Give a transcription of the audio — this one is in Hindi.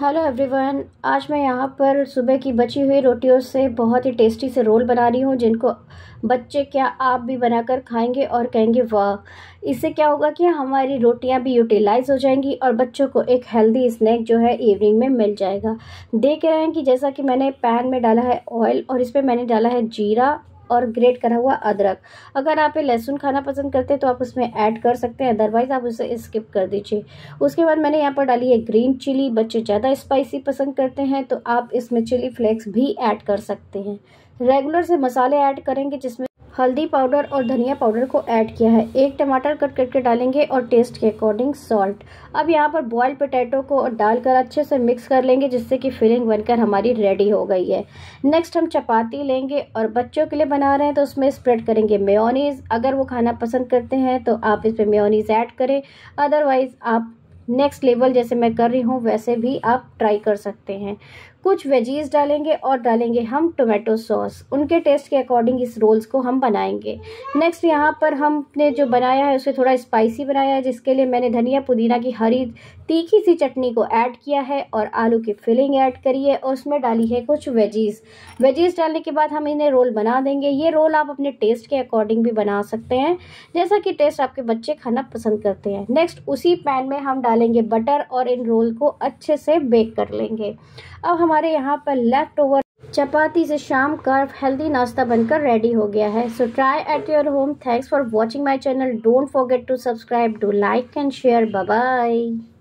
हेलो एवरीवन, आज मैं यहाँ पर सुबह की बची हुई रोटियों से बहुत ही टेस्टी से रोल बना रही हूँ, जिनको बच्चे क्या आप भी बनाकर खाएंगे और कहेंगे वाह। इससे क्या होगा कि हमारी रोटियाँ भी यूटिलाइज हो जाएंगी और बच्चों को एक हेल्दी स्नैक जो है इवनिंग में मिल जाएगा। देख रहे हैं कि जैसा कि मैंने पैन में डाला है ऑयल और इसमें मैंने डाला है जीरा और ग्रेट करा हुआ अदरक। अगर आप लहसुन खाना पसंद करते हैं तो आप उसमें ऐड कर सकते हैं, अदरवाइज आप उसे स्किप कर दीजिए। उसके बाद मैंने यहाँ पर डाली है ग्रीन चिली। बच्चे ज़्यादा स्पाइसी पसंद करते हैं तो आप इसमें चिली फ्लेक्स भी ऐड कर सकते हैं। रेगुलर से मसाले ऐड करेंगे, जिसमें हल्दी पाउडर और धनिया पाउडर को ऐड किया है। एक टमाटर कट करके डालेंगे और टेस्ट के अकॉर्डिंग सॉल्ट। अब यहाँ पर बॉइल्ड पोटैटो को डालकर अच्छे से मिक्स कर लेंगे, जिससे कि फिलिंग बनकर हमारी रेडी हो गई है। नेक्स्ट हम चपाती लेंगे और बच्चों के लिए बना रहे हैं तो उसमें स्प्रेड करेंगे मेयोनीज। अगर वो खाना पसंद करते हैं तो आप इस पर मेयोनीज ऐड करें, अदरवाइज आप नेक्स्ट लेवल जैसे मैं कर रही हूँ वैसे भी आप ट्राई कर सकते हैं। कुछ वेजीज डालेंगे और डालेंगे हम टोमेटो सॉस। उनके टेस्ट के अकॉर्डिंग इस रोल्स को हम बनाएंगे। नेक्स्ट यहाँ पर हमने जो बनाया है उसे थोड़ा स्पाइसी बनाया है, जिसके लिए मैंने धनिया पुदीना की हरी तीखी सी चटनी को ऐड किया है और आलू की फिलिंग ऐड करी है और उसमें डाली है कुछ वेजीज डालने के बाद हम इन्हें रोल बना देंगे। ये रोल आप अपने टेस्ट के अकॉर्डिंग भी बना सकते हैं, जैसा कि टेस्ट आपके बच्चे खाना पसंद करते हैं। नेक्स्ट उसी पैन में हम डालेंगे बटर और इन रोल को अच्छे से बेक कर लेंगे। अब हमारे यहाँ पर लेफ्ट ओवर चपाती से शाम का हेल्दी नाश्ता बनकर रेडी हो गया है। So try at your home. Thanks for watching my channel. Don't forget to subscribe, do like and share. Bye bye.